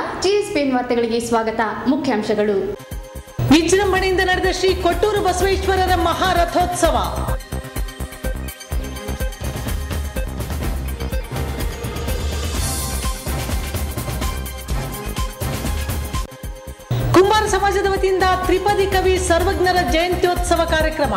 GSPN ವಾರ್ತೆಗಳಿಗೆ ಸ್ವಾಗತ. ಮುಖ್ಯಾಂಶಗಳು. ವಿಜೃಂಭಣೆಯಿಂದ ನಡೆದ ಶ್ರೀ ಕೊಟ್ಟೂರು ಬಸವೇಶ್ವರರ ಮಹಾರಥೋತ್ಸವ. ಕುಂಬಾರ ಸಮಾಜದ ವತಿಯಿಂದ ತ್ರಿಪದಿ ಕವಿ ಸರ್ವಜ್ಞರ ಜಯಂತ್ಯೋತ್ಸವ ಕಾರ್ಯಕ್ರಮ.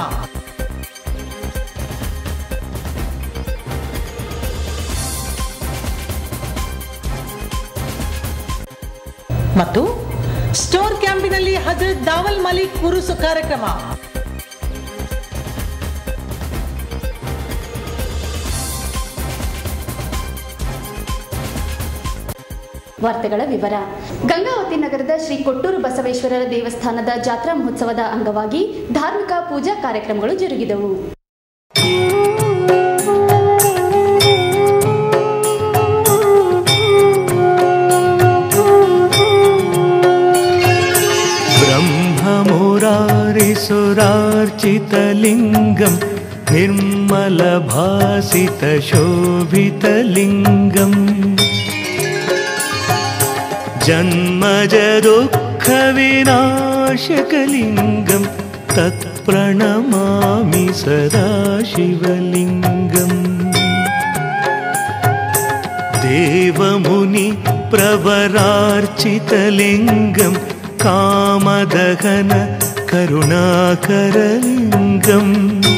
ಮತ್ತು ಸ್ಟೋರ್ ಕ್ಯಾಂಪಿನಲ್ಲಿ ಹಜರತ್ ದಾವಲ್ ಮಲಿಕ್ ಉರುಸು ಕಾರ್ಯಕ್ರಮ. ವಾರ್ತೆಗಳ ವಿವರ. ಗಂಗಾವತಿ ನಗರದ ಶ್ರೀ ಕೊಟ್ಟೂರು ಬಸವೇಶ್ವರರ ದೇವಸ್ಥಾನದ ಜಾತ್ರಾ ಮಹೋತ್ಸವದ ಅಂಗವಾಗಿ ಧಾರ್ಮಿಕ ಪೂಜಾ ಕಾರ್ಯಕ್ರಮಗಳು ಜರುಗಿದವು. सुरार्चितलिङ्गं निर्मलभासितशोभितलिङ्गं जन्मजदुःखविनाशकलिङ्गं तत्प्रणमामि सदा शिवलिङ्गम् देवमुनि प्रवरार्चितलिङ्गं कामदहन करुणाकरलिङ्गम्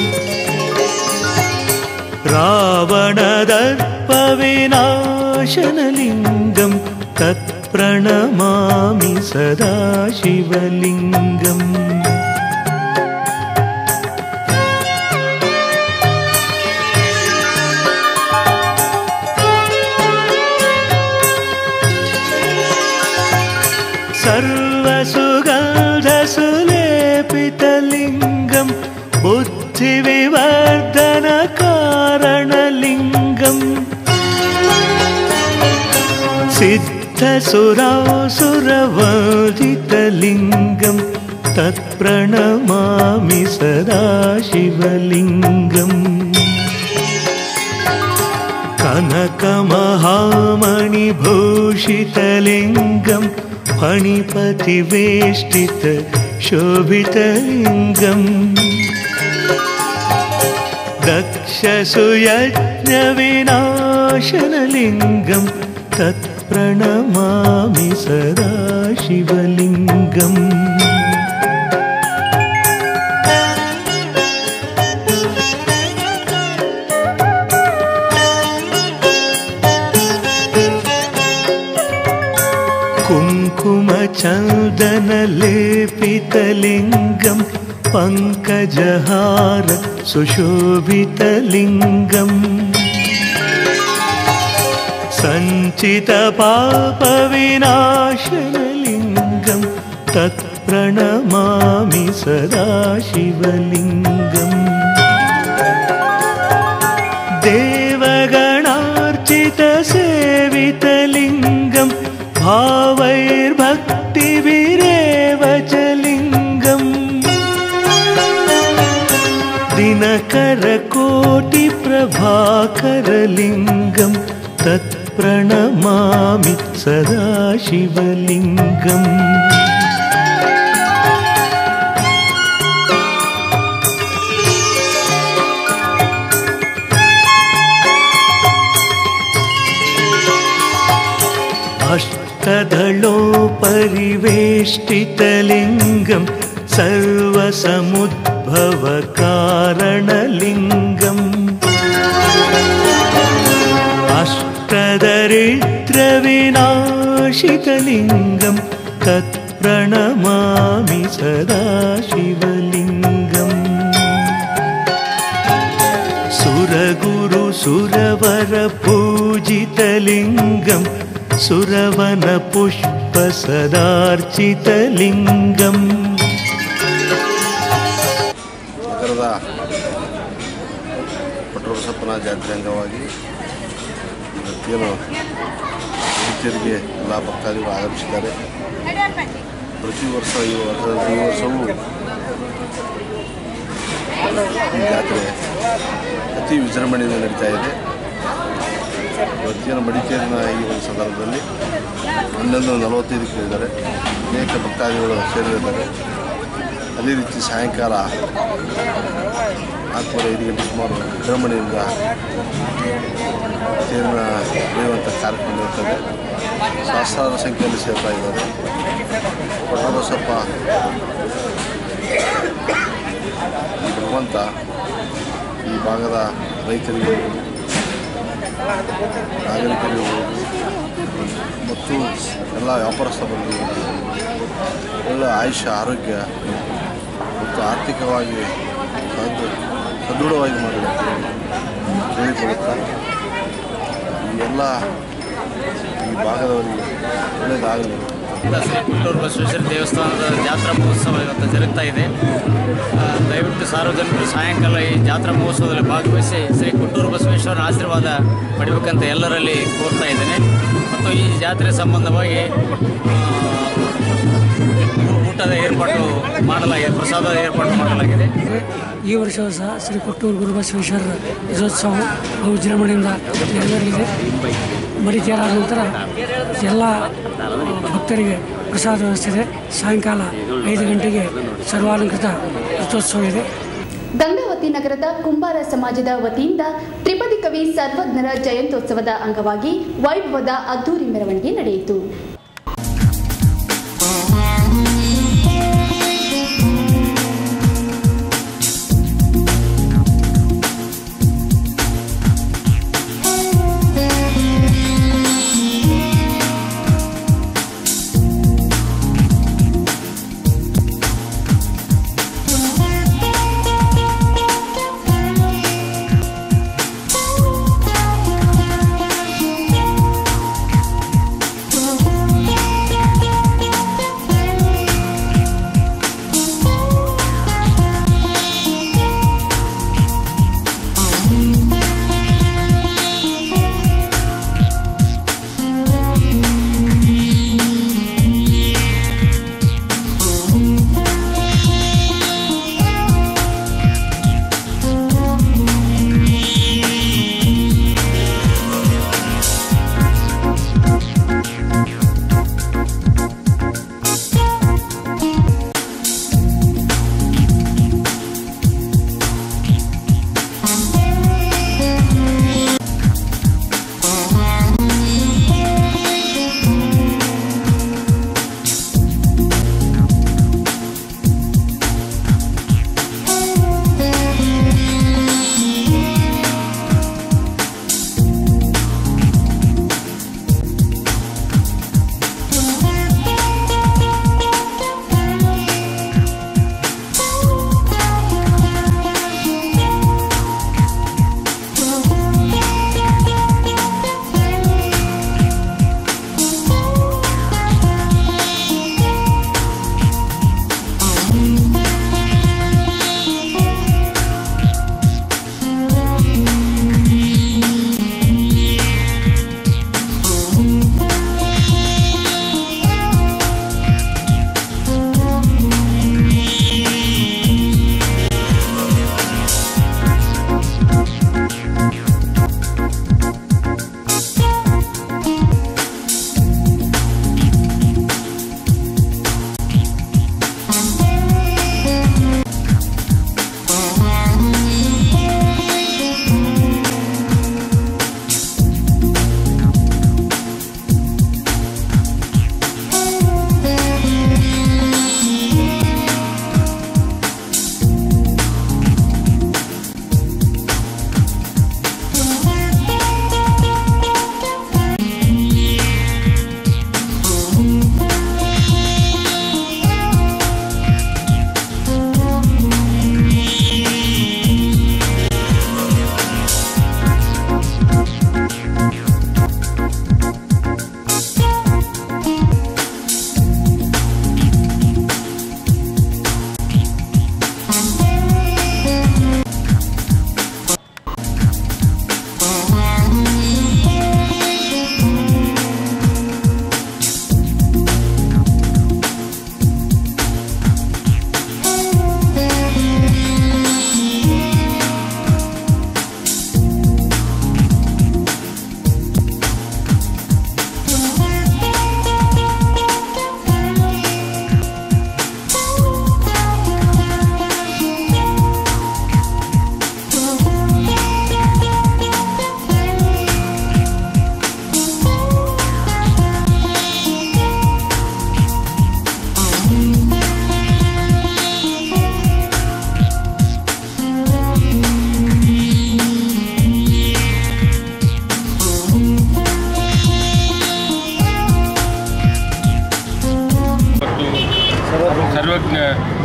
रावणदर्पविनाशनलिङ्गं तत्प्रणमामि सदा शिवलिङ्गम् सर्वसुगन्धसुलेपितलिङ्गं बुद्धिविवर्धनकारणलिङ्गं सिद्धसुरासुरवर्धितलिङ्गं तत्प्रणमामि सदा शिवलिङ्गम् कनकमहामणिभूषितलिङ्गं फणिपतिवेष्टित शोभितलिङ्गं दक्षसुयज्ञविनाशनलिङ्गं तत्प्रणमामि सदा शिवलिङ्गम् कुङ्कुमचन्दनलेपितलिङ्गं पङ्कजहार सुशोभितलिङ्गं सञ्चितपापविनाशनलिङ्गं तत्प्रणमामि सदा शिवलिङ्गम् देवगणार्चितसेवितलिङ्गं भावैर्भक्तिभिरेव च लिङ्गम् दिनकरकोटिप्रभाकरलिङ्गं तत्प्रणमामि सदा शिवलिङ्गम् अष्टदलोपरिवेष्टितलिङ्गं सर्वसमुद्भवकारणलिङ्गम् अष्टदरिद्रविनाशितलिङ्गं तत्प्रणमामि सदा शिवलिङ्गम् सुरगुरुसुरवरपूजितलिङ्गं सुरवनपुष्पसदार्चितलिङ्गम् ನಗರದ ಕೊಟ್ಟೂರು ಬಸಪ್ಪನ ಜಾತ್ರೆ ಅಂಗವಾಗಿ ಇವತ್ತೇನು ಹಿರಿಯರಿಗೆ ಎಲ್ಲ ಭಕ್ತಾದಿಗಳು ಆಗಮಿಸಿದ್ದಾರೆ. ಪ್ರತಿ ವರ್ಷ ಈ ವರ್ಷವೂ ಈ ಜಾತ್ರೆ ಅತಿ ವಿಜೃಂಭಣೆಯಿಂದ ನಡೀತಾ ಇದೆ. ಇವತ್ತೇನು ಮಡಿಕೇರಿನ ಈ ಒಂದು ಸಂದರ್ಭದಲ್ಲಿ 11:45 ಇದ್ದಾರೆ. ಅನೇಕ ಭಕ್ತಾದಿಗಳು ಸೇರಿದ್ದಾರೆ. ಅದೇ ರೀತಿ ಸಾಯಂಕಾಲ 4:30-5 ಗಂಟೆ ಸುಮಾರು ವಿಜೃಂಭಣೆಯಿಂದ ತೇರಿನ ನಡೆಯುವಂಥ ಕಾರ್ಯಕ್ರಮ ಇರ್ತದೆ. ಸಹಸ್ರಾರು ಸಂಖ್ಯೆಯಲ್ಲಿ ಸೇರ್ತಾ ಇದ್ದಾರೆ. ಬಸಪ್ಪ ಈ ಭಗವಂತ ಈ ಭಾಗದ ರೈತರಿಗೆ, ನಾಗರಿಕರಿಗೆ ಮತ್ತು ಎಲ್ಲ ವ್ಯಾಪಾರಸ್ಥರಿಗೆ ಎಲ್ಲ ಆಯುಷ್ಯ, ಆರೋಗ್ಯ ಮತ್ತು ಆರ್ಥಿಕವಾಗಿ ಸದೃಢವಾಗಿ ಮಾಡಲು ಕೇಳಿಕೊಳ್ಳುತ್ತಾ ಈ ಎಲ್ಲ ಈ ಭಾಗದವರಿಗೆ ಒಳ್ಳೆಯದಾಗಲಿ. ಶ್ರೀ ಕೊಟ್ಟೂರು ಬಸವೇಶ್ವರ ದೇವಸ್ಥಾನದ ಜಾತ್ರಾ ಮಹೋತ್ಸವ ಇವತ್ತು ಜರುಗ್ತಾ ಇದೆ. ದಯವಿಟ್ಟು ಸಾರ್ವಜನಿಕರು ಸಾಯಂಕಾಲ ಈ ಜಾತ್ರಾ ಮಹೋತ್ಸವದಲ್ಲಿ ಭಾಗವಹಿಸಿ ಶ್ರೀ ಕೊಟ್ಟೂರು ಬಸವೇಶ್ವರನ ಆಶೀರ್ವಾದ ಪಡಿಬೇಕಂತ ಎಲ್ಲರಲ್ಲಿ ಕೋರ್ತಾ ಇದ್ದೇನೆ. ಮತ್ತು ಈ ಜಾತ್ರೆ ಸಂಬಂಧವಾಗಿ ಊಟದ ಏರ್ಪಾಟು ಮಾಡಲಾಗಿದೆ, ಪ್ರಸಾದದ ಏರ್ಪಾಟು ಮಾಡಲಾಗಿದೆ. ಈ ವರ್ಷವೂ ಸಹ ಶ್ರೀ ಕೊಟ್ಟೂರು ಗುರುಬಸವೇಶ್ವರ ರಥೋತ್ಸವ ಬಹು ವಿಜೃಂಭಣೆಯಿಂದ ನೆರವೇರಲಿದೆ. ಮಡಿಕೇರಿ ಆದ ನಂತರ ಎಲ್ಲ ಭಕ್ತರಿಗೆ ಪ್ರಸಾದ ವ್ಯವಸ್ಥೆ ಇದೆ. ಸಾಯಂಕಾಲ 5 ಗಂಟೆಗೆ ಸರ್ವಾಲಂಕೃತ ರಥೋತ್ಸವ ಇದೆ. ಗಂಗಾವತಿ ನಗರದ ಕುಂಬಾರ ಸಮಾಜದ ವತಿಯಿಂದ ತ್ರಿಪದಿ ಕವಿ ಸರ್ವಜ್ಞರ ಜಯಂತ್ಯೋತ್ಸವದ ಅಂಗವಾಗಿ ವೈಭವದ ಅದ್ದೂರಿ ಮೆರವಣಿಗೆ ನಡೆಯಿತು.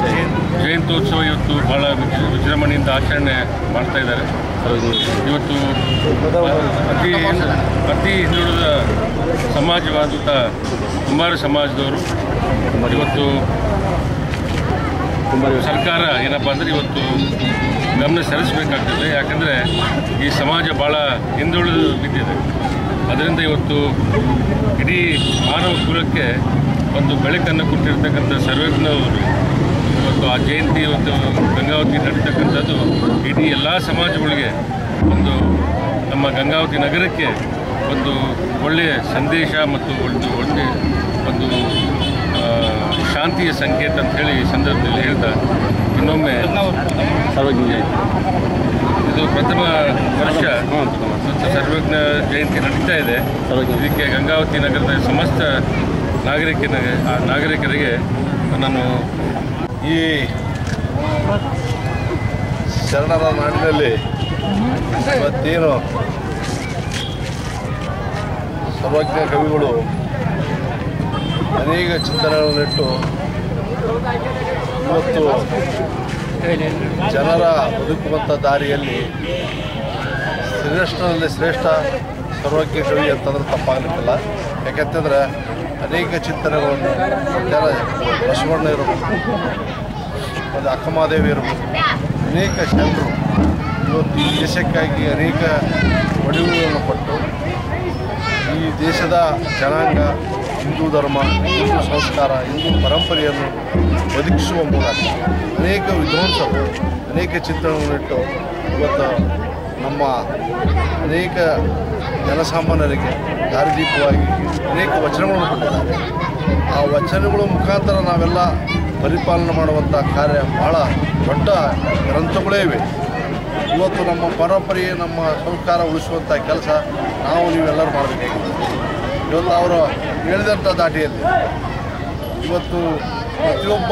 ಜಯಂತ್ಯೋತ್ಸವ ಇವತ್ತು ಭಾಳ ವಿಜೃಂಭಣೆಯಿಂದ ಆಚರಣೆ ಮಾಡ್ತಾ ಇದ್ದಾರೆ. ಇವತ್ತು ಅತಿ ಹಿಂದುಳಿದ ಸಮಾಜವಾದಂಥ ಕುಂಬಾರ ಸಮಾಜದವರು ಇವತ್ತು ಸರ್ಕಾರ ಏನಪ್ಪ ಅಂದರೆ ಇವತ್ತು ಗಮನ ಸರಿಸಬೇಕಾಗ್ತದೆ. ಯಾಕಂದರೆ ಈ ಸಮಾಜ ಭಾಳ ಹಿಂದುಳಿದು ಬಿದ್ದಿದೆ. ಅದರಿಂದ ಇವತ್ತು ಇಡೀ ಮಾನವ ಕುಲಕ್ಕೆ ಒಂದು ಬೆಳಕನ್ನು ಕೊಟ್ಟಿರ್ತಕ್ಕಂಥ ಸರ್ವಜ್ಞವರು ಇವತ್ತು ಆ ಜಯಂತಿ ಇವತ್ತು ಗಂಗಾವತಿ ನಡೀತಕ್ಕಂಥದ್ದು ಇಡೀ ಎಲ್ಲ ಸಮಾಜಗಳಿಗೆ ಒಂದು ನಮ್ಮ ಗಂಗಾವತಿ ನಗರಕ್ಕೆ ಒಂದು ಒಳ್ಳೆಯ ಸಂದೇಶ ಮತ್ತು ಒಂದು ಶಾಂತಿಯ ಸಂಕೇತ ಅಂತ ಹೇಳಿ ಈ ಸಂದರ್ಭದಲ್ಲಿ ಹೇಳ್ತಾ ಇನ್ನೊಮ್ಮೆ ಸರ್ವಜ್ಞ ಇದು ಪ್ರಥಮ ವರ್ಷ ಸರ್ವಜ್ಞ ಜಯಂತಿ ನಡೀತಾ ಇದೆ. ಇದಕ್ಕೆ ಗಂಗಾವತಿ ನಗರದ ಸಮಸ್ತ ನಾಗರಿಕರಿಗೆ ನಾನು ಈ ಶರಣರ ನಾಡಿನಲ್ಲಿ ಇವತ್ತೇನು ಸರ್ವಜ್ಞ ಕವಿಗಳು ಅನೇಕ ಚಿಂತನೆಗಳನ್ನಿಟ್ಟು ಇವತ್ತು ಜನರ ಬದುಕುವಂಥ ದಾರಿಯಲ್ಲಿ ಶ್ರೇಷ್ಠನಲ್ಲಿ ಶ್ರೇಷ್ಠ ಸರ್ವಜ್ಞ ಕವಿ ಅಂತಂದ್ರೆ ತಪ್ಪಾಗಲಿಕ್ಕಿಲ್ಲ. ಯಾಕೆಂತಂದ್ರೆ ಅನೇಕ ಚಿಂತನೆಗಳನ್ನು ಬಸವಣ್ಣ ಇರಬೇಕು, ಮತ್ತು ಅಕ್ಕಮಹಾದೇವಿ ಇರಬೇಕು, ಅನೇಕ ಜನರು ಇವತ್ತು ಈ ದೇಶಕ್ಕಾಗಿ ಅನೇಕ ಒಡವುಗಳನ್ನು ಕೊಟ್ಟು ಈ ದೇಶದ ಜನಾಂಗ ಹಿಂದೂ ಧರ್ಮ, ಹಿಂದೂ ಸಂಸ್ಕಾರ, ಹಿಂದೂ ಪರಂಪರೆಯನ್ನು ಬದುಕಿಸುವ ಮೂಲಕ ಅನೇಕ ವಿದ್ವಾಂಸರು ಅನೇಕ ಚಿಂತನೆಗಳನ್ನಿಟ್ಟು ಇವತ್ತು ನಮ್ಮ ಅನೇಕ ಜನಸಾಮಾನ್ಯರಿಗೆ ದಾರಿದೀಪವಾಗಿ ಅನೇಕ ವಚನಗಳನ್ನು ಕೊಟ್ಟಿದ್ದಾರೆ. ಆ ವಚನಗಳ ಮುಖಾಂತರ ನಾವೆಲ್ಲ ಪರಿಪಾಲನೆ ಮಾಡುವಂಥ ಕಾರ್ಯ ಭಾಳ ದೊಡ್ಡ ಗ್ರಂಥಗಳೇ ಇವೆ. ಇವತ್ತು ನಮ್ಮ ಪರಂಪರೆ, ನಮ್ಮ ಸಂಸ್ಕಾರ ಉಳಿಸುವಂಥ ಕೆಲಸ ನೀವೆಲ್ಲರೂ ಮಾಡಬೇಕಾಗಿದೆ. ಇವತ್ತು ಅವರು ಹೇಳಿದಂಥ ದಾಟಿಯಲ್ಲಿ ಇವತ್ತು ಪ್ರತಿಯೊಬ್ಬ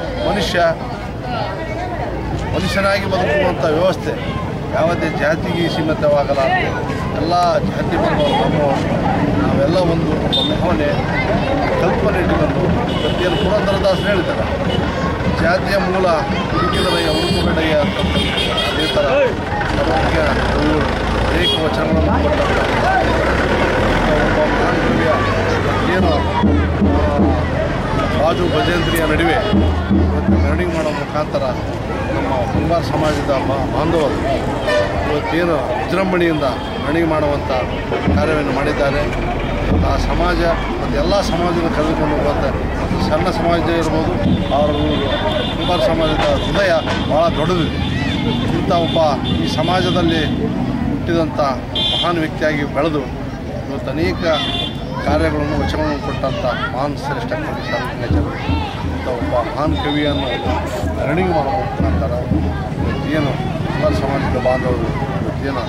ಮನುಷ್ಯನಾಗಿ ಬದುಕುವಂಥ ವ್ಯವಸ್ಥೆ ಯಾವುದೇ ಜಾತಿಗೆ ಸೀಮಿತವಾಗಲ್ಲ. ಎಲ್ಲ ಜಾತಿ ಬಂದವರು ನಾವೆಲ್ಲ ಒಂದು ಭಾವನೆ ಕಲ್ಪನೆ ಇಟ್ಟುಕೊಂಡು ಪ್ರತಿಯೊಂದು ಪುರಂದರದಾಸರು ಹೇಳಿದ್ದಾರೆ, ಜಾತಿಯ ಮೂಲ ಹುಡುಕಿದರೆ ಹುಡುಕು ಬೆಡೆಯ ಅದೇ ಥರ ಸರ್ವಜ್ಞ ಅನೇಕ ವಚನಗಳನ್ನು ಕೊಟ್ಟಂಥ ಒಬ್ಬ ಮಾನವೀಯ ಏನು ಬಾಜು ಭಜೇಂದ್ರಿಯ ನಡುವೆ ಇವತ್ತು ಮೆರವಣಿಗೆ ಮಾಡೋ ಮುಖಾಂತರ ನಮ್ಮ ಕುಂಬಾರ ಸಮಾಜದ ಬಾಂಧವರು ಇವತ್ತೇನು ವಿಜೃಂಭಣೆಯಿಂದ ಮೆರವಣಿಗೆ ಮಾಡುವಂಥ ಕಾರ್ಯವನ್ನು ಮಾಡಿದ್ದಾರೆ. ಆ ಸಮಾಜ ಮತ್ತು ಎಲ್ಲ ಸಮಾಜವನ್ನು ಕರೆದುಕೊಂಡು ಹೋಗುವಂಥ ಸಣ್ಣ ಸಮಾಜ ಇರ್ಬೋದು, ಅವರು ಕುಂಬಾರ ಸಮಾಜದ ಹೃದಯ ಭಾಳ ದೊಡ್ಡದಿದೆ. ಇಂಥ ಒಬ್ಬ ಈ ಸಮಾಜದಲ್ಲಿ ಹುಟ್ಟಿದಂಥ ಮಹಾನ್ ವ್ಯಕ್ತಿಯಾಗಿ ಬೆಳೆದು ಇವತ್ತು ಅನೇಕ ಕಾರ್ಯಗಳನ್ನು ವಚನಗಳನ್ನು ಕೊಟ್ಟಂಥ ಮಹಾನ್ ಶ್ರೇಷ್ಠ ಕವಿ ಸರ್ವಜ್ಞ ಇಂಥ ಒಬ್ಬ ಮಹಾನ್ ಕವಿಯನ್ನು ಮೆರವಣಿಗೆ ಮಾಡೋ ಮುಖಾಂತರ ಇವತ್ತೇನು ಕುಂಬಾರ ಸಮಾಜದ ಬಾಂಧವರು ಇವತ್ತೇನು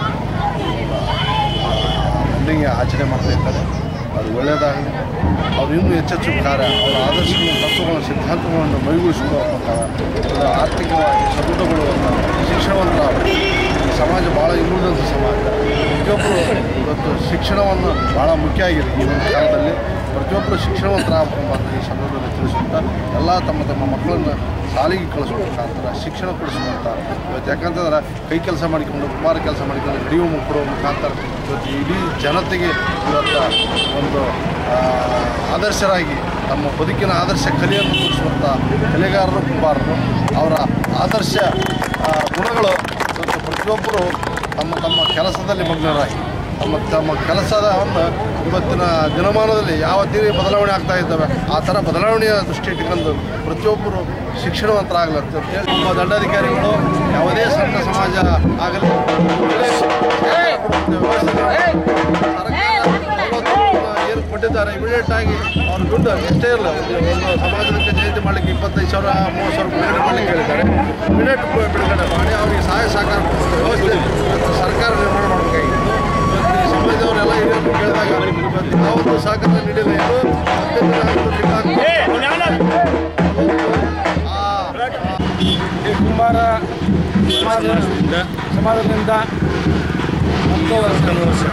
ಮೆರವಣಿಗೆ ಆಚರಣೆ ಮಾಡ್ತಾ ಇದ್ದಾರೆ. ಅದು ಒಳ್ಳೆಯದಾಗಲಿ. ಅವರು ಇನ್ನೂ ಹೆಚ್ಚೆಚ್ಚು ಕಾರ್ಯ ಅವರ ಆದರ್ಶಗಳನ್ನು, ತತ್ವಗಳನ್ನು, ಸಿದ್ಧಾಂತಗಳನ್ನು ಮೈಗೂಡಿಸಿಕೊಳ್ಳುವಂಥ ಆರ್ಥಿಕವಾಗಿ ಸದೃಢಗೊಳ್ಳುವಂಥ ಶಿಕ್ಷಣವಂತರಾಗಲಿ. ಸಮಾಜ ಭಾಳ ಹಿಂದುಳಿದಂಥ ಸಮಾಜ. ಪ್ರತಿಯೊಬ್ಬರು ಇವತ್ತು ಶಿಕ್ಷಣವನ್ನು ಭಾಳ ಮುಖ್ಯ ಆಗಿದೆ. ಈ ಒಂದು ಕಾಲದಲ್ಲಿ ಪ್ರತಿಯೊಬ್ಬರು ಶಿಕ್ಷಣವಂತರಾಗಬೇಕೆಂಬ ಈ ಸಂದರ್ಭದಲ್ಲಿ ತಿಳಿಸುತ್ತಾ ಎಲ್ಲ ತಮ್ಮ ಮಕ್ಕಳನ್ನು ಶಾಲೆಗೆ ಕಳಿಸುವ ಮುಖಾಂತರ ಶಿಕ್ಷಣ ಕೊಡಿಸುವಂಥ ಇವತ್ತು ಯಾಕಂತಂದ್ರೆ ಕೈ ಕೆಲಸ ಮಾಡಿಕೊಂಡು ಕುಮಾರ ಕೆಲಸ ಮಾಡಿಕೊಂಡು ನಡೆಯುವ ಕೊಡುವ ಮುಖಾಂತರ ಇವತ್ತು ಇಡೀ ಜನತೆಗೆ ಇವತ್ತು ಒಂದು ಆದರ್ಶರಾಗಿ ತಮ್ಮ ಬದುಕಿನ ಆದರ್ಶ ಕಲೆಯನ್ನು ತೋರಿಸುವಂಥ ಕಲೆಗಾರರು ಕುಂಬಾರರು. ಅವರ ಆದರ್ಶ ಗುಣಗಳು ಇವತ್ತು ಪ್ರತಿಯೊಬ್ಬರು ತಮ್ಮ ಕೆಲಸದಲ್ಲಿ ಮಗ್ನರಾಗಿ ತಮ್ಮ ಕೆಲಸವನ್ನು ಇವತ್ತಿನ ದಿನಮಾನದಲ್ಲಿ ಯಾವ ತೀರಿ ಬದಲಾವಣೆ ಆಗ್ತಾ ಇದ್ದಾವೆ ಆ ಥರ ಬದಲಾವಣೆಯ ದೃಷ್ಟಿ ಇಟ್ಕೊಂಡು ಪ್ರತಿಯೊಬ್ಬರು ಶಿಕ್ಷಣವಂತರಾಗಲಿ ಅಂತೇಳಿ ನಮ್ಮ ದಂಡಾಧಿಕಾರಿಗಳು ಯಾವುದೇ ಸಣ್ಣ ಸಮಾಜ ಆಗಲಿ ಏನು ಕೊಟ್ಟಿದ್ದಾರೆ ಇಮಿಡಿಯೇಟಾಗಿ ಅವ್ರ ದುಡ್ಡು ಎಷ್ಟೇ ಇರಲ್ಲ. ಒಂದು ಸಮಾಜಕ್ಕೆ ಜಯಂತಿ ಮಾಡಲಿಕ್ಕೆ 25,000 30,000 ಬಿಡುಗಡೆ ಮಾಡಲಿಕ್ಕೆ ಹೇಳಿದ್ದಾರೆ. ಇಮಿಡಿಯೇಟ್ ಬಿಡುಗಡೆ ಮಾಡಿ ಅವರಿಗೆ ಸಹಾಯ ಸಹಕಾರ ಕೊಡುವಂಥ ವ್ಯವಸ್ಥೆ ಸರ್ಕಾರ ನಿರ್ಮಾಣ ಮಾಡಬೇಕಾಗಿದೆ. ಈ ಸಮಾಜದವರೆಲ್ಲ ಹಿರಿಯರು ಕೇಳಿದಾಗ ಯಾವುದು ಸಹಕಾರ ನೀಡಿಲ್ಲ. ಈ ಕುಂಬಾರ ಸಮಾಜದಿಂದ 10 ವರ್ಷ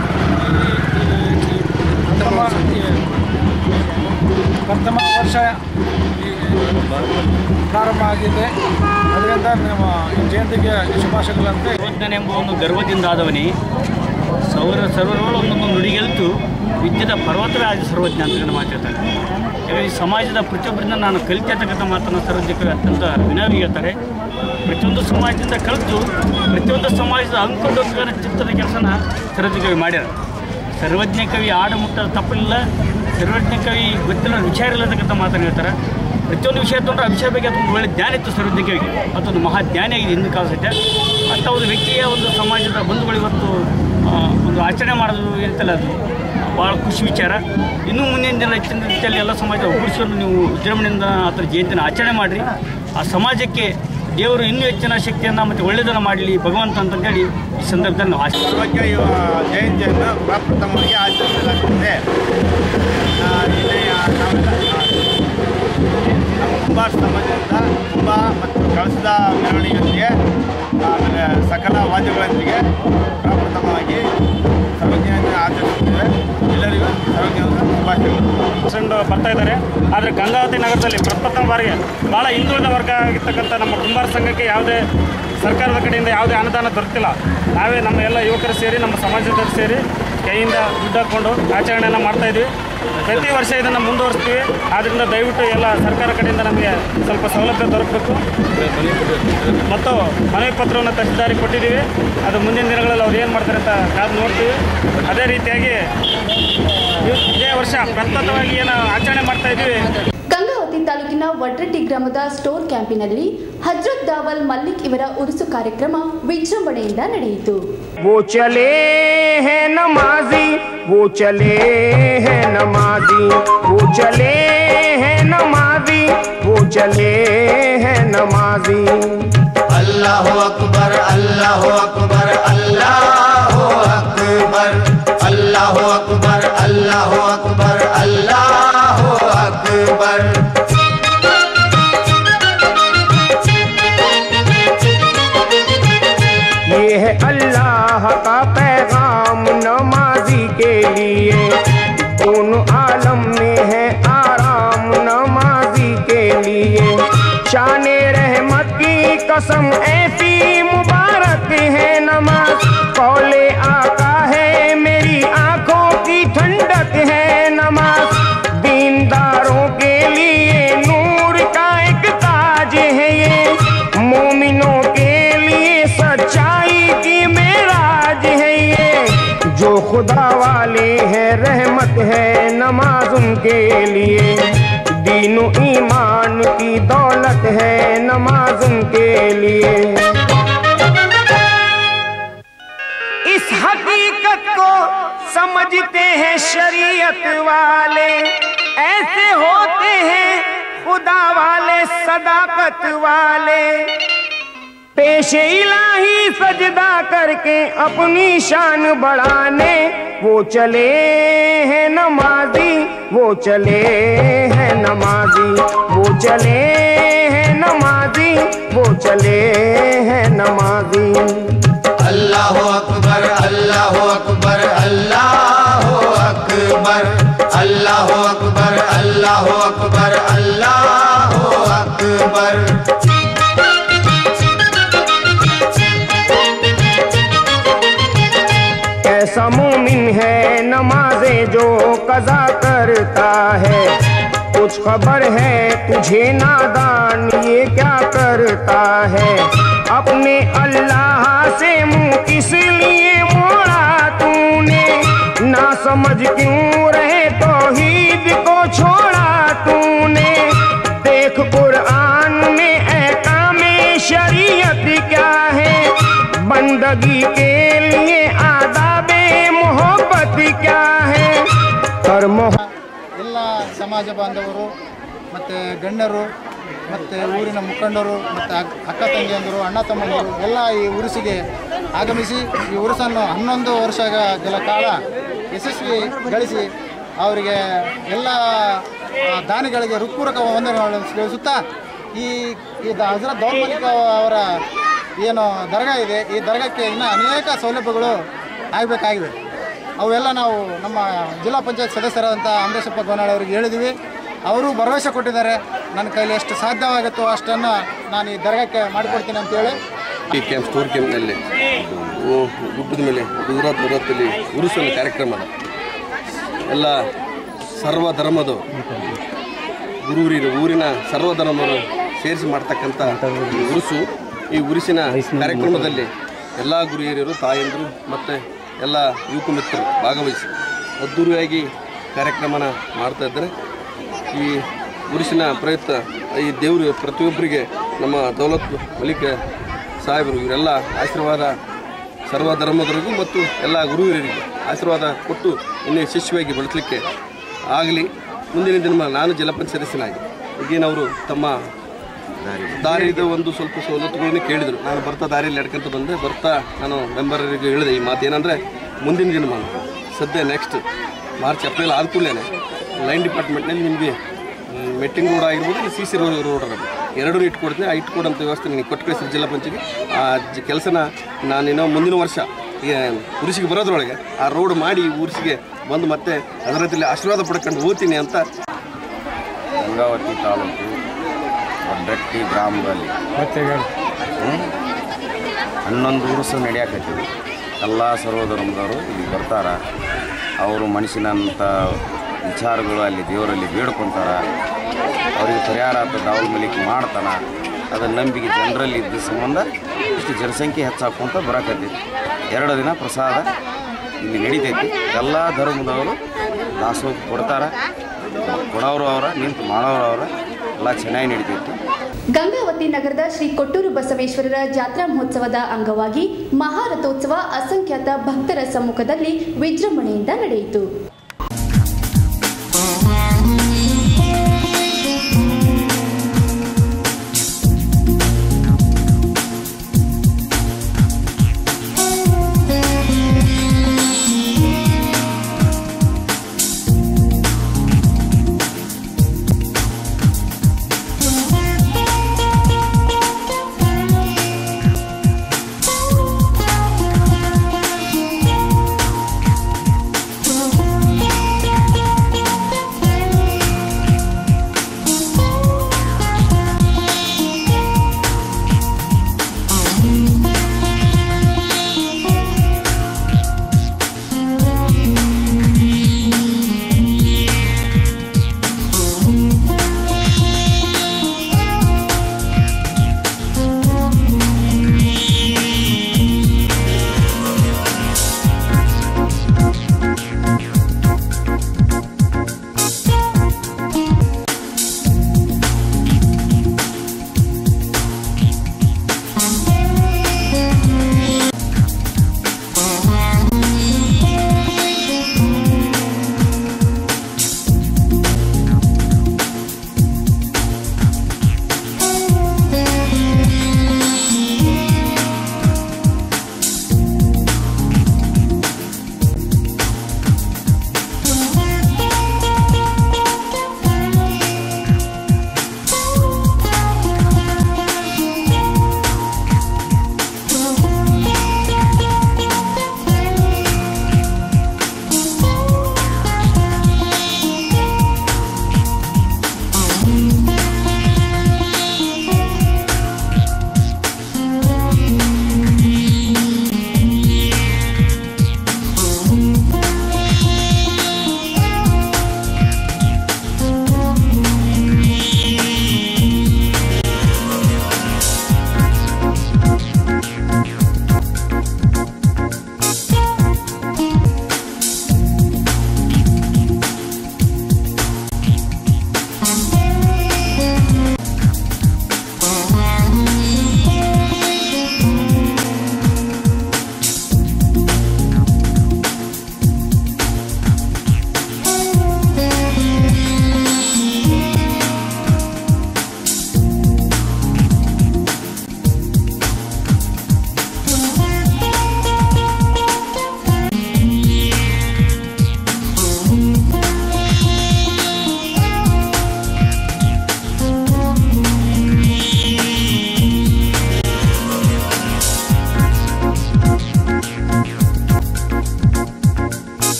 ಪ್ರಥಮ ವರ್ಷ ಪ್ರಾರಂಭ ಆಗಿದೆ. ಅದರಿಂದ ನಮ್ಮ ಈ ಜಯಂತಿಗೆ ಶುಭಾಶಯಗಳಂತೆ. ಸರ್ವಜ್ಞ ಎಂಬ ಒಂದು ಗರ್ವದಿಂದ ಆದವನೇ ಸರ್ವರೊಳ ಒಂದೊಂದು ನುಡಿಗೆಲ್ತು ವಿದ್ಯೆದ ಪರ್ವತವೇ ಆದ ಸರ್ವಜ್ಞ ಅಂತ ಮಾತಾಡ್ತಾರೆ. ಯಾಕಂದರೆ ಈ ಸಮಾಜದ ಪ್ರತಿಯೊಬ್ಬರಿಂದ ನಾನು ಕಲಿತಿರ್ತಕ್ಕಂಥ ಮಾತನ್ನು ಸರ್ವಜ್ಞ ಅತ್ಯಂತ ವಿನಯವಾಗಿ ಹೇಳ್ತಾರೆ. ಪ್ರತಿಯೊಂದು ಸಮಾಜದಿಂದ ಕಲಿತು ಪ್ರತಿಯೊಂದು ಸಮಾಜದ ಅಂಕುಡೊಂಕನ ಚಿತ್ತದ ಕೆಲಸನ ಸರ್ವಜ್ಞ ಮಾಡ್ಯಾರ. ಸರ್ವಜ್ಞ ಕವಿ ಆಡ ಮುಟ್ಟದ ತಪ್ಪಿಲ್ಲ, ಸರ್ವಜ್ಞ ಕವಿ ಗೊತ್ತಿಲ್ಲ ವಿಚಾರ ಇಲ್ಲತಕ್ಕಂಥ ಮಾತನ್ನು ಹೇಳ್ತಾರೆ. ಪ್ರತಿಯೊಂದು ವಿಷಯ ತೊಗೊಂಡ್ರೆ ಆ ವಿಷಯ ಬಗ್ಗೆ ಅದೊಂದು ಒಳ್ಳೆ ಜ್ಞಾನ ಇತ್ತು ಸರ್ವಜ್ಞ ಕವಿಗೆ. ಮತ್ತೊಂದು ಮಹಾಜ್ಞಾನಿಯಾಗಿದೆ ಹಿಂದಿನ ಕಾಲ ಸಹಿತ. ಅಂಥ ಒಂದು ವ್ಯಕ್ತಿಯ ಒಂದು ಸಮಾಜದ ಬಂಧುಗಳು ಇವತ್ತು ಒಂದು ಆಚರಣೆ ಮಾಡೋದು ಇರ್ತಲ್ಲ, ಅದು ಭಾಳ ಖುಷಿ ವಿಚಾರ. ಇನ್ನೂ ಮುಂದಿನ ದಿನ ಹೆಚ್ಚಿನ ರೀತಿಯಲ್ಲಿ ಎಲ್ಲ ಸಮಾಜದ ಒಗ್ಗೂಡಿಸಿಕೊಂಡು ನೀವು ವಿಜೃಂಭಣೆಯಿಂದ ಆ ಥರ ಜಯಂತಿನ ಆಚರಣೆ ಮಾಡಿರಿ. ಆ ಸಮಾಜಕ್ಕೆ ದೇವರು ಇನ್ನೂ ಹೆಚ್ಚಿನ ಶಕ್ತಿಯನ್ನು ಮತ್ತು ಒಳ್ಳೆಯದನ್ನು ಮಾಡಲಿ ಭಗವಂತ ಅಂತಂದೇಳಿ ಈ ಸಂದರ್ಭದಲ್ಲಿ ನಾವು ಸರ್ವಜ್ಞ ಜಯಂತಿಯನ್ನು ಪ್ರಪ್ರಥಮವಾಗಿ ಆಚರಿಸಲಾಗುತ್ತದೆ. ನಮ್ಮ ಕುಂಬಾರ ಸಮಾಜದಿಂದ ಕುಂಭ ಮತ್ತು ಕಳಸದ ಮೆರವಣಿಗೆಯೊಂದಿಗೆ ಆಮೇಲೆ ಸಕಲ ವಾದ್ಯಗಳೊಂದಿಗೆ ಪ್ರಪ್ರಥಮವಾಗಿ ಸರ್ವಜ್ಞೆಯನ್ನು ಆಚರಿಸುತ್ತೇವೆ. ಎಲ್ಲರಿಗೂ ಸರ್ವಜ್ಞರ ಶುಭಾಶಯಗಳು. ಬರ್ತಾ ಇದ್ದಾರೆ. ಆದರೆ ಗಂಗಾವತಿ ನಗರದಲ್ಲಿ ಪ್ರಪ್ರಥಮ ಬಾರಿಗೆ ಭಾಳ ಹಿಂದುಳಿದ ವರ್ಗ ಆಗಿರ್ತಕ್ಕಂಥ ನಮ್ಮ ಕುಂಬಾರ ಸಂಘಕ್ಕೆ ಯಾವುದೇ ಸರ್ಕಾರದ ಕಡೆಯಿಂದ ಯಾವುದೇ ಅನುದಾನ ದೊರೆತಿಲ್ಲ. ನಾವೇ ನಮ್ಮ ಎಲ್ಲ ಯುವಕರು ಸೇರಿ ನಮ್ಮ ಸಮಾಜದವರು ಸೇರಿ ಕೈಯಿಂದ ದುಡ್ಡು ಹಾಕ್ಕೊಂಡು ಆಚರಣೆಯನ್ನು ಮಾಡ್ತಾಯಿದ್ವಿ. ಪ್ರತಿ ವರ್ಷ ಇದನ್ನು ಮುಂದುವರಿಸ್ತೀವಿ. ಆದ್ದರಿಂದ ದಯವಿಟ್ಟು ಎಲ್ಲ ಸರ್ಕಾರ ಕಡೆಯಿಂದ ನಮಗೆ ಸ್ವಲ್ಪ ಸೌಲಭ್ಯ ದೊರಕಬೇಕು. ಮತ್ತು ಮನವಿ ಪತ್ರವನ್ನು ತಹಸೀಲ್ದಾರಿಗೆ ಕೊಟ್ಟಿದ್ದೀವಿ. ಅದು ಮುಂದಿನ ದಿನಗಳಲ್ಲಿ ಅವ್ರು ಏನು ಮಾಡ್ತಾರೆ ಅಂತ ಕಾದು ನೋಡ್ತೀವಿ. ಅದೇ ರೀತಿಯಾಗಿ ಇದೇ ವರ್ಷ ಪ್ರಪ್ರಥಮವಾಗಿ ಏನು ಆಚರಣೆ ಮಾಡ್ತಾ ಇದ್ದೀವಿ. ಗಂಗಾವತಿ ತಾಲೂಕಿನ ವಡ್ರಟ್ಟಿ ಗ್ರಾಮದ ಸ್ಟೋರ್ ಕ್ಯಾಂಪಿನಲ್ಲಿ ಹಜ್ರತ್ ದಾವಲ್ ಮಲ್ಲಿಕ್ ಇವರ ಉರುಸು ಕಾರ್ಯಕ್ರಮ ವಿಜೃಂಭಣೆಯಿಂದ ನಡೆಯಿತು. वो चले हैं नमाजी, वो चले हैं नमाजी, वो चले हैं नमाजी, वो चले हैं नमाजी. अल्लाह अकबर, अल्लाह अकबर, अल्लाह अकबर, अल्लाह अकबर, अल्लाह अकबर, अल्लाह अकबर. ये है अल्लाह का पैगाम नमाजी के लिए, दोनों आलम में है आराम नमाजी के लिए. शाने रहमत की कसम ऐसी मुबारक है नमाज, कौले आका है मेरी आंखों की ठंडक है नमाज. दीनदारों के लिए नूर का एक ताज है ये, मोमिनों के लिए सच्चाई की मेराज है ये. जो खुदा वाले हैं रहमत है नमाज उनके लिए, दीनो ईमान की दौलत है नमाज उनके लिए. इस हकीकत को समझते हैं शरीयत वाले, ऐसे होते हैं खुदा वाले सदाकत वाले. पेशे इलाही सजदा करके अपनी शान बढ़ाने वो चले हैं नमाजी, वो चले हैं नमाजी, वो चले हैं नमाजी, वो चले हैं नमाजी. अल्लाह अकबर, अल्लाह अकबर, अल्लाह अकबर, अल्लाह अकबर, अल्लाह अकबर, अल्लाह अकबर. ऐसा मोमिन है नमाज़े जो कज़ा करता है, कुछ खबर है तुझे नादान ये क्या करता है. अपने अल्लाह से मुंह किस लिए मोड़ा तूने, ना समझ क्यों रहे तौहीद को छोड़ा तूने. देख कुरान में अहकामे शरीयत क्या है, बंदगी के लिए आदाबे मोहब्बत क्या है. ಎಲ್ಲ ಸಮಾಜ ಬಾಂಧವರು ಮತ್ತು ಗಣ್ಯರು ಮತ್ತು ಊರಿನ ಮುಖಂಡರು ಮತ್ತು ಅಕ್ಕ ತಂಗಿಯಂದರು ಅಣ್ಣ ತಮ್ಮಂದರು ಎಲ್ಲ ಈ ಉರುಸಿಗೆ ಆಗಮಿಸಿ ಈ ಉರುಸನ್ನು 11 ವರ್ಷಗಳ ಕಾಲ ಯಶಸ್ವಿಗೊಳಿಸಿ ಅವರಿಗೆ ಎಲ್ಲ ದಾನಿಗಳಿಗೆ ಹೃತ್ಪೂರ್ವಕ ವಂದನೆಗಳನ್ನು ತಿಳಿಸುತ್ತಾ ಈ ಹಜರತ್ ದೌಲ್ ಮಲ್ಲಿಕ್ ಅವರ ಏನು ದರ್ಗಾ ಇದೆ, ಈ ದರ್ಗಾಕ್ಕೆ ಇನ್ನೂ ಅನೇಕ ಸೌಲಭ್ಯಗಳು ಆಗಬೇಕಾಗಿದೆ. ಅವೆಲ್ಲ ನಾವು ನಮ್ಮ ಜಿಲ್ಲಾ ಪಂಚಾಯತ್ ಸದಸ್ಯರಾದಂಥ ಅಮರೇಶಪ್ಪ ಗೋನಾಳ್ ಅವರಿಗೆ ಹೇಳಿದ್ವಿ. ಅವರು ಭರವಸೆ ಕೊಟ್ಟಿದ್ದಾರೆ. ನನ್ನ ಕೈಲಿ ಎಷ್ಟು ಸಾಧ್ಯವಾಗುತ್ತೋ ಅಷ್ಟನ್ನು ನಾನು ಈ ದರ್ಗಾಕ್ಕೆ ಮಾಡಿಕೊಡ್ತೀನಿ ಅಂತೇಳಿ ಈ ಕ್ಯಾಂಪ್ ಸ್ಟೋರ್ ಕ್ಯಾಂಪ್ನಲ್ಲಿ ಗುಡ್ಡದ ಮೇಲೆ ಗುಜರಾತಲ್ಲಿ ಉರುಸು ಕಾರ್ಯಕ್ರಮ ಎಲ್ಲ ಸರ್ವಧರ್ಮದ ಊರಿನ ಸರ್ವಧರ್ಮರು ಸೇರಿಸಿ ಮಾಡ್ತಕ್ಕಂಥ ಉರುಸು. ಈ ಉರುಸಿನ ಕಾರ್ಯಕ್ರಮದಲ್ಲಿ ಎಲ್ಲ ಗುರು ಹಿರಿಯರು, ತಾಯಂದರು ಮತ್ತು ಎಲ್ಲ ಯುವಕ ಮಿತ್ರರು ಭಾಗವಹಿಸಿ ಅದ್ದೂರಿಯಾಗಿ ಕಾರ್ಯಕ್ರಮನ ಮಾಡ್ತಾಯಿದ್ದಾರೆ. ಈ ಉರುಸಿನ ಪ್ರಯುಕ್ತ ಈ ದೇವರು ಪ್ರತಿಯೊಬ್ಬರಿಗೆ ನಮ್ಮ ದೌಲತ್ ಮಲಿಕ್ ಸಾಹೇಬರು ಇವರೆಲ್ಲ ಆಶೀರ್ವಾದ ಸರ್ವಧರ್ಮದವರಿಗೂ ಮತ್ತು ಎಲ್ಲ ಗುರು ಹಿರಿಯರಿಗೂ ಆಶೀರ್ವಾದ ಕೊಟ್ಟು ಇನ್ನೂ ಯಶಸ್ವಿಯಾಗಿ ಬಳಸಲಿಕ್ಕೆ ಆಗಲಿ. ಮುಂದಿನ ದಿನ ನಾನು ಜಲಪಂಚಾಯತ್ ಸದಸ್ಯನಾಗಿ ಈಗೇನವರು ತಮ್ಮ ದಾರಿದ ಒಂದು ಸ್ವಲ್ಪ ಸವಲತ್ತುಗಳನ್ನು ಕೇಳಿದರು. ನಾನು ಬರ್ತಾ ದಾರಿಯಲ್ಲಿ ನಡ್ಕೊಂತ ಬಂದೆ. ಬರ್ತಾ ನಾನು ಮೆಂಬರಿಗೆ ಹೇಳಿದೆ ಈ ಮಾತು ಏನಂದರೆ, ಮುಂದಿನ ದಿನಮಾನ ಸದ್ಯ ನೆಕ್ಸ್ಟ್ ಮಾರ್ಚ್ ಏಪ್ರಿಲ್ ಆದ ಕೂಡಲೇ ಲೈನ್ ಡಿಪಾರ್ಟ್ಮೆಂಟ್ನಲ್ಲಿ ನಿಮಗೆ ಮೆಟ್ಟಿಂಗ್ ರೋಡ್ ಆಗಿರ್ಬೋದು, ಸಿ ಸಿ ರೋಡ್ ಎರಡೂ ಇಟ್ಕೊಡ್ತೀನಿ. ಆ ಇಟ್ಕೊಡೋಂಥ ವ್ಯವಸ್ಥೆ ನನಗೆ ಕೊಟ್ಟು ಕಳಿಸಿದ್ರು ಜಿಲ್ಲಾ ಪಂಚಾಯತ್ಗೆ. ಆ ಕೆಲಸನ ನಾನಿನ್ನೋ ಮುಂದಿನ ವರ್ಷ ಉರುಸಿಗೆ ಬರೋದ್ರೊಳಗೆ ಆ ರೋಡ್ ಮಾಡಿ ಊರಿಸಿಗೆ ಬಂದು ಮತ್ತೆ ಅದರಲ್ಲಿ ಆಶೀರ್ವಾದ ಪಡ್ಕೊಂಡು ಹೋಗ್ತೀನಿ ಅಂತ. ಗಂಗಾವತಿ ತಾಲೂಕು ಒಡ್ಡಟ್ಟಿ ಗ್ರಾಮದಲ್ಲಿ 11 ಉರುಸು ನಡೆಯಕತ್ತೀವಿ. ಎಲ್ಲ ಸರ್ವಧರ್ಮದವರು ಇಲ್ಲಿ ಬರ್ತಾರೆ. ಅವರು ಮನುಷ್ಯನಂಥ ವಿಚಾರಗಳು ಅಲ್ಲಿ ದೇವರಲ್ಲಿ ಬೇಡ್ಕೊತಾರೆ. ಅವರಿಗೆ ಪರಿಹಾರ ಅಂತ ದಾವಲ್ ಮಲಿಕ್ ಮಾಡ್ತಾನೆ. ಅದರ ನಂಬಿಕೆ ಜನರಲ್ಲಿ ಇದ್ದ ಸಂಬಂಧ ಇಷ್ಟು ಜನಸಂಖ್ಯೆ ಹೆಚ್ಚಾಕೊಂತ ಬರಕತ್ತೈತಿ. 2 ದಿನ ಪ್ರಸಾದ ಇಲ್ಲಿ ನಡೀತೈತಿ. ಎಲ್ಲ ಧರ್ಮದವರು ದಾಸೋಹ ಕೊಡ್ತಾರೆ. ಕೊಡೋರು ಅವರ, ನಿಂತು ಮಾಡೋರು ಅವರ, ಎಲ್ಲ ಚೆನ್ನಾಗಿ ನಡೀತೈತಿ. ಗಂಗಾವತಿ ನಗರದ ಶ್ರೀ ಕೊಟ್ಟೂರು ಬಸವೇಶ್ವರರ ಜಾತ್ರಾ ಮಹೋತ್ಸವದ ಅಂಗವಾಗಿ ಮಹಾರಥೋತ್ಸವ ಅಸಂಖ್ಯಾತ ಭಕ್ತರ ಸಮ್ಮುಖದಲ್ಲಿ ವಿಜೃಂಭಣೆಯಿಂದ ನಡೆಯಿತು.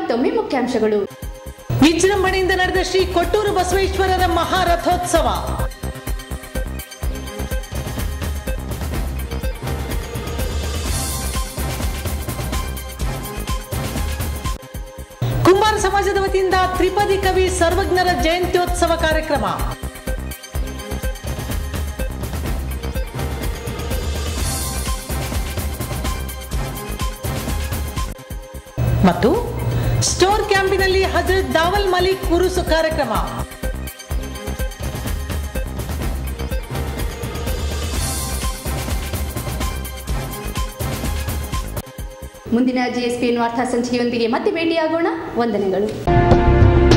ಮತ್ತೊಮ್ಮೆ ಮುಖ್ಯಾಂಶಗಳು. ವಿಜೃಂಭಣೆಯಿಂದ ನಡೆದ ಶ್ರೀ ಕೊಟ್ಟೂರು ಬಸವೇಶ್ವರರ ಮಹಾರಥೋತ್ಸವ. ಕುಂಬಾರ ಸಮಾಜದ ವತಿಯಿಂದ ತ್ರಿಪದಿ ಕವಿ ಸರ್ವಜ್ಞರ ಜಯಂತ್ಯೋತ್ಸವ ಕಾರ್ಯಕ್ರಮ. ಮತ್ತು ಸ್ಟೋರ್ ಕ್ಯಾಂಪಿನಲ್ಲಿ ಹಜರತ್ ದಾವಲ್ ಮಲಿಕ್ ಉರುಸು ಕಾರ್ಯಕ್ರಮ. ಮುಂದಿನ GSPN ವಾರ್ತಾ ಸಂಚಿಕೆಯೊಂದಿಗೆ ಮತ್ತೆ ಭೇಟಿಯಾಗೋಣ. ವಂದನೆಗಳು.